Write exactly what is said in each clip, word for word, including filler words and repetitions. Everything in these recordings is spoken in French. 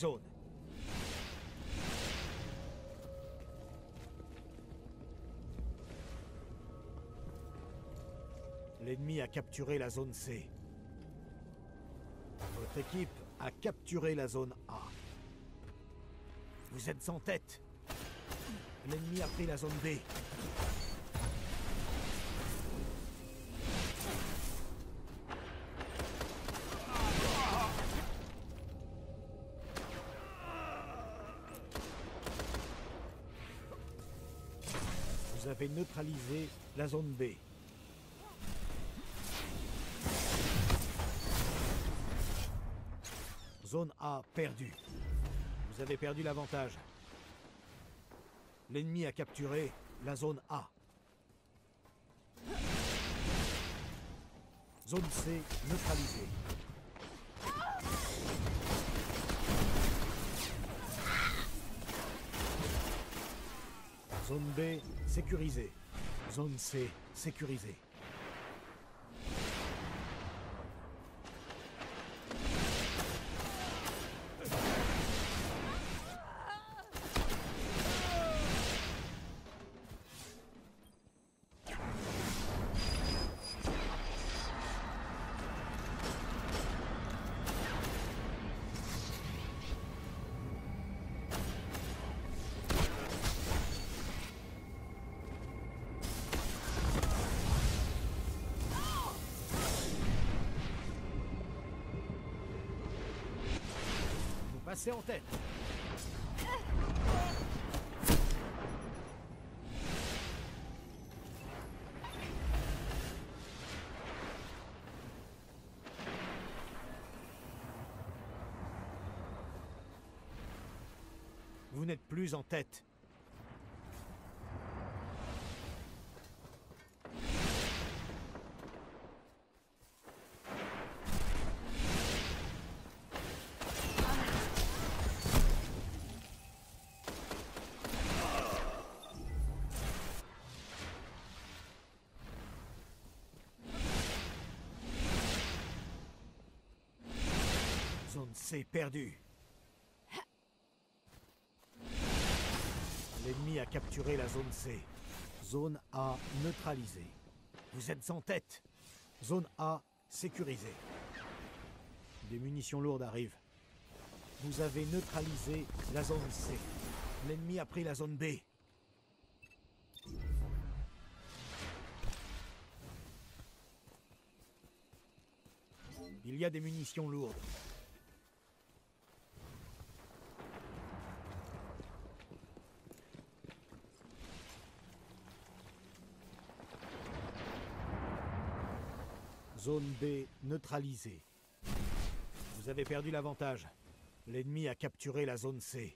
zone. L'ennemi a capturé la zone C. Votre équipe a capturé la zone A. Vous êtes en tête. L'ennemi a pris la zone B. Vous avez neutralisé la zone B. Zone A perdue. Vous avez perdu l'avantage. L'ennemi a capturé la zone A. Zone C neutralisée. Zone B sécurisée. Zone C sécurisée. Passez en tête. Vous n'êtes plus en tête. Zone C perdue. L'ennemi a capturé la zone C. Zone A neutralisée. Vous êtes en tête. Zone A sécurisée. Des munitions lourdes arrivent. Vous avez neutralisé la zone C. L'ennemi a pris la zone B. Il y a des munitions lourdes. Zone B neutralisée. Vous avez perdu l'avantage. L'ennemi a capturé la zone C.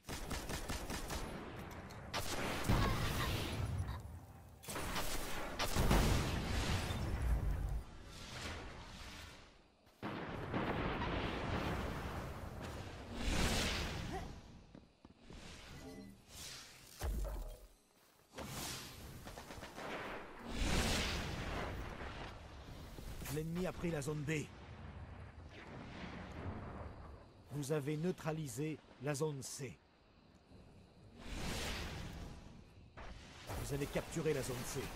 L'ennemi a pris la zone B. Vous avez neutralisé la zone C. Vous avez capturé la zone C.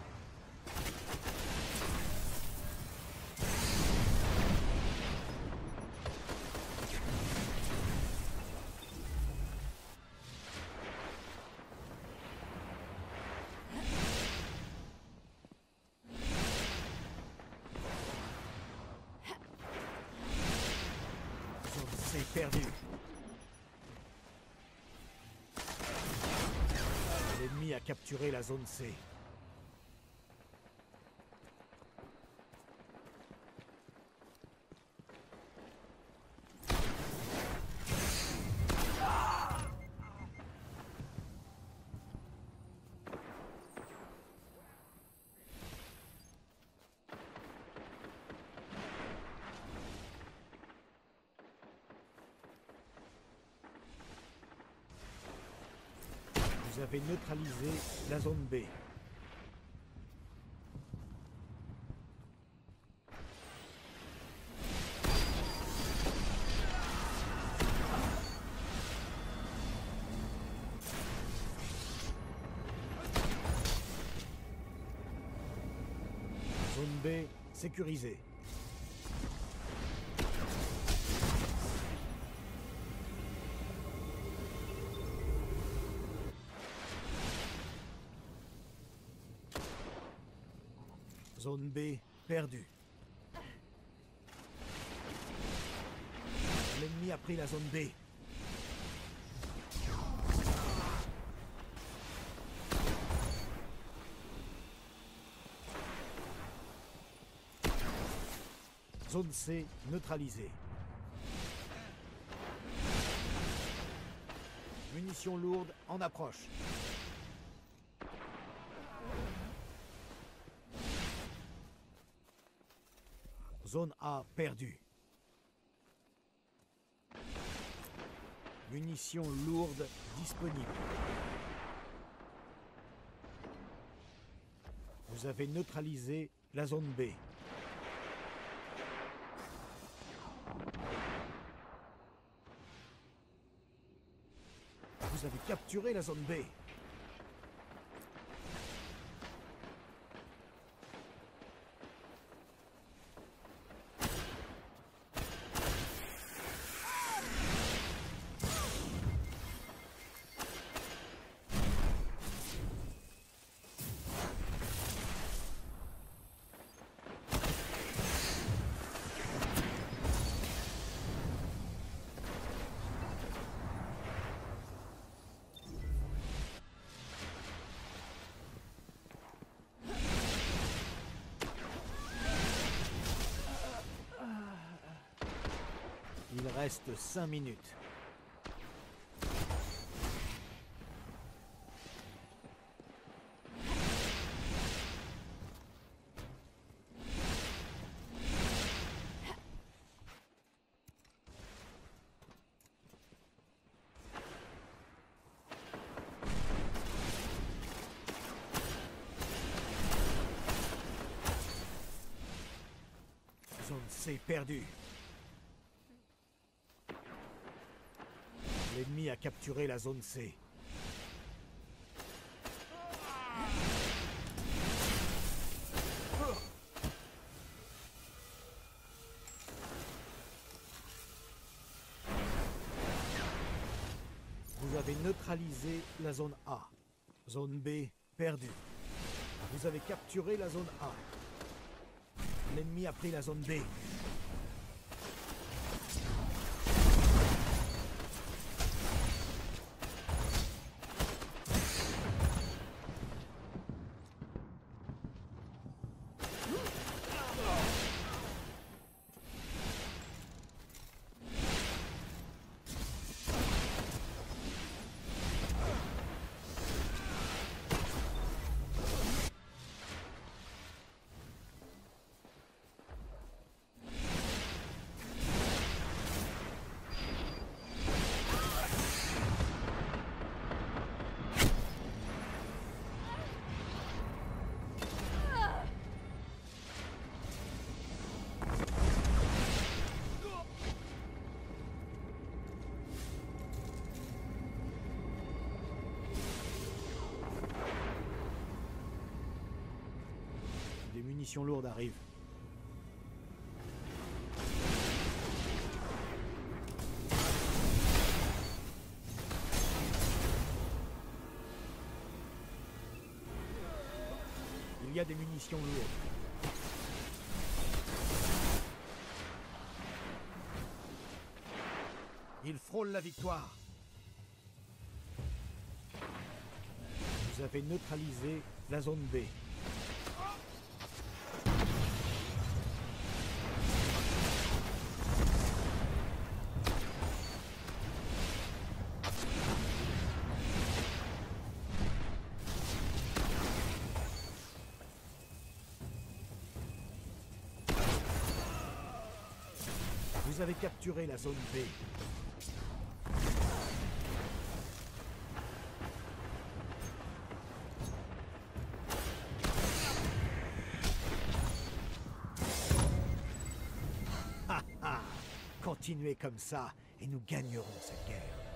Perdu. L'ennemi a capturé la zone C. Vous avez neutralisé la zone B. B sécurisée. Zone B perdue. L'ennemi a pris la zone B. Zone C neutralisée. Munitions lourdes en approche. Zone A perdue. Munitions lourdes disponibles. Vous avez neutralisé la zone B. Vous avez capturé la zone B. Il reste cinq minutes. Zone C perdue. L'ennemi a capturé la zone C. Vous avez neutralisé la zone A. Zone B perdue. Vous avez capturé la zone A. L'ennemi a pris la zone B. Des munitions lourdes arrivent. Il y a des munitions lourdes. Il frôle la victoire. Vous avez neutralisé la zone B. Vous avez capturé la zone B. Ha ha! Continuez comme ça et nous gagnerons cette guerre.